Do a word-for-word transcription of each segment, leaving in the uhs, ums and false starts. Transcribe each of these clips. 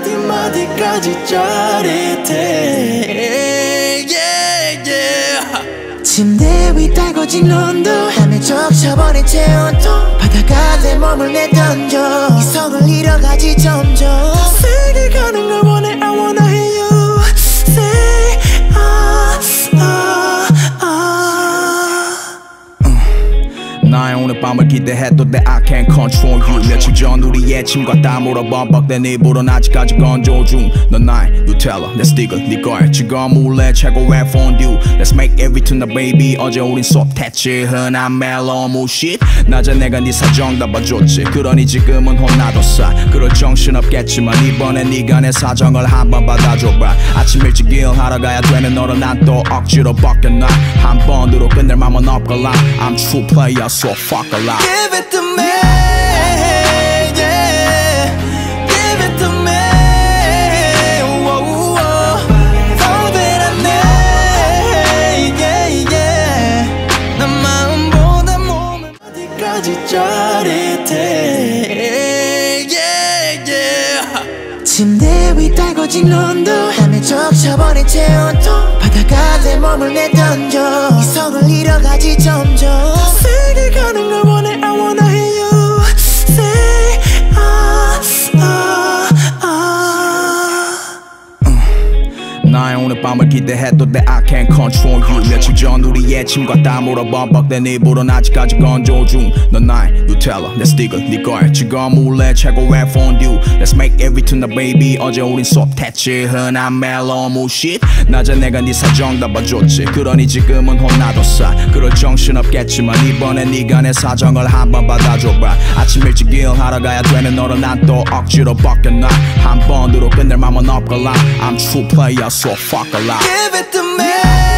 마디마디까지 짜릿해 yeah, yeah. 침대 위 달궈진 온도 땀에 적셔버린 체온도 바다가 내 몸을 내던져 이성을 잃어가지 점점 세게 가는 걸 원해 I wanna hear you say ah ah ah 나의 오늘 밤을 기대해도 that I can't control you 며칠 전 우리의 침과 땀으로 범벅된 입으론 아직까지 건조 중 넌 나의 누텔라 내 스틱은 네 거야 지금 몰래 최고의 폰듀 Let's make every tonight baby 어제 우린 쏟았지 흔한 멜로무 shit 낮에 내가 네 사정 다 봐줬지 그러니 지금은 혼나도 싸 그럴 정신없겠지만 이번엔 네가 내 사정을 한번 받아줘봐 아침 일찍 일하러 가야 되는 너로 난 또 억지로 벗겨놔 한 번으로 끝낼 맘은 없걸라 I'm true player so fuck a lot Give it to me yeah Give it to me whoa, whoa. All that I need yeah yeah 난 마음보다 몸을 어디까지 짜릿해 yeah yeah 침대 위 달궈진 온도 땀에 적셔버린 체온도 바다가 내 몸을 내던져 이성을 잃어가지 점점 세게 가는 걸 원해 I wanna hear you say ah ah ah 나의 오늘 밤을 기대해도 that I can't control you 며칠 전 우리의 침과 땀으로 범벅된 입으론 아직까지 건조 중 넌 나의 누텔라 내 스틱은 네 거야 지금 몰래 최고의 폰듀 Let's make every tonight baby 어제 우린 쏟았지 흔한 멜로무 shit 낮에 내가 네 사정 다 봐줬지 그러니 지금은 혼나도 싸 그럴 정신없겠지만 이번엔 네가 내 사정을 한번 받아줘봐 아침 일찍 일하러 가야 되는 너로 난 또 억지로 벗겨놔 한 번으로 끝낼 맘은 없걸라 I'm true player so fuck a lot Give it to me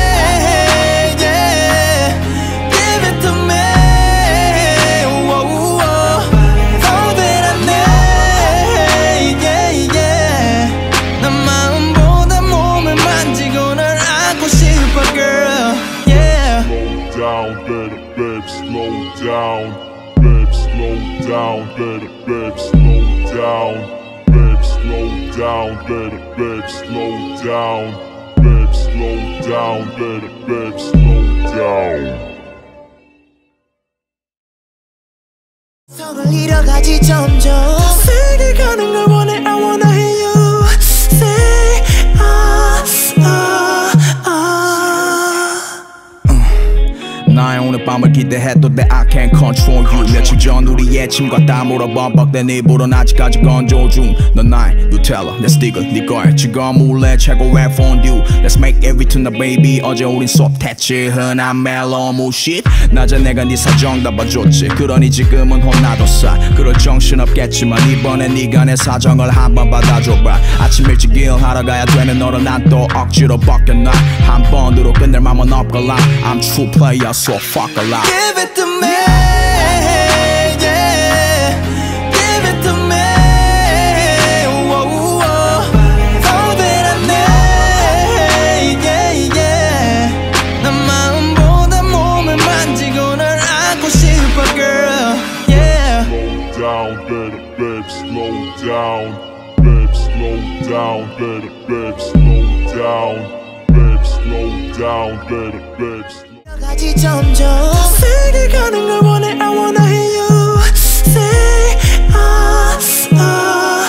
yeah Give it to me whoa, whoa. All that I need yeah yeah 난 마음보다 몸을 만지고 널 안고 싶어 girl yeah Slow down better babe slow down babe slow down better babe slow down babe slow down better babe slow down babe slow down better babe slow down 성을 잃어가지 점점 세게 가는 걸 원해 I wanna hear you say ah ah ah 나의 오늘 밤을 기대해도 that I can't control you 며칠 전 우리의 침과 땀으로 범벅된 입으론 아직까지 건조 중 넌 나의 누텔라 내 스틱은 네 거야 지금 몰래 최고의 폰듀 Let's make every tonight baby 어제 우린 쏟았지 흔한 멜로무 shit 낮에 내가 네 사정 다 봐줬지 그러니 지금은 혼나도 싸 그럴 정신없겠지만 이번엔 네가 내 사정을 한번 받아줘봐 아침 일찍 일하러 가야 되는 너로 난 또 억지로 벗겨놔 한 번으로 끝낼 맘은 없걸라 I'm true player so fuck a lot Give it to me yeah Give it to me whoa, whoa. All that I need yeah yeah 난 마음보다 몸을 만지고 널 안고 싶어 girl yeah Slow down better babe slow down babe slow down better babe slow down babe slow down better babe 가지 점점 세게 가는 걸 원해 I wanna hear you say ah ah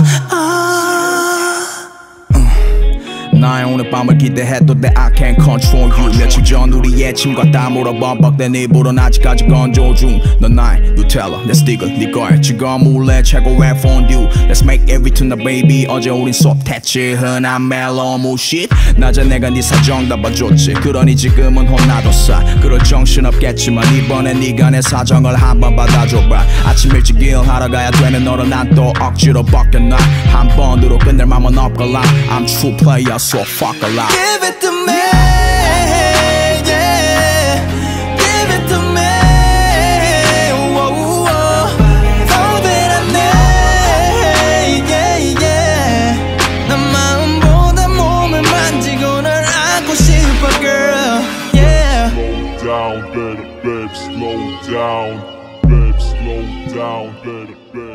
ah 나의 오늘 밤을 기대해도 that I can't control you 며칠 전 우리의 침과 땀으로 범벅된 입으론 아직까지 건조 중 넌 나의 누텔라 내 스틱은 네 거야 지금 몰래 최고의 폰듀 Let's make every tonight baby 어제 우린 쏟았지 흔한 멜로무 shit 낮에 내가 네 사정 다 봐줬지 그러니 지금은 혼나도 싸 그럴 정신없겠지만 이번엔 네가 내 사정을 한번 받아줘봐 아침 일찍 일하러 가야 되는 너로 난 또 억지로 벗겨놔 한 번으로 끝낼 맘은 없걸라 I'm true player so fuck a lot Give it to me yeah Give it to me whoa, whoa. All that I need yeah yeah 난 마음보다 몸을 만지고 널 안고 싶어 girl yeah Slow down better babe slow down babe slow down better babe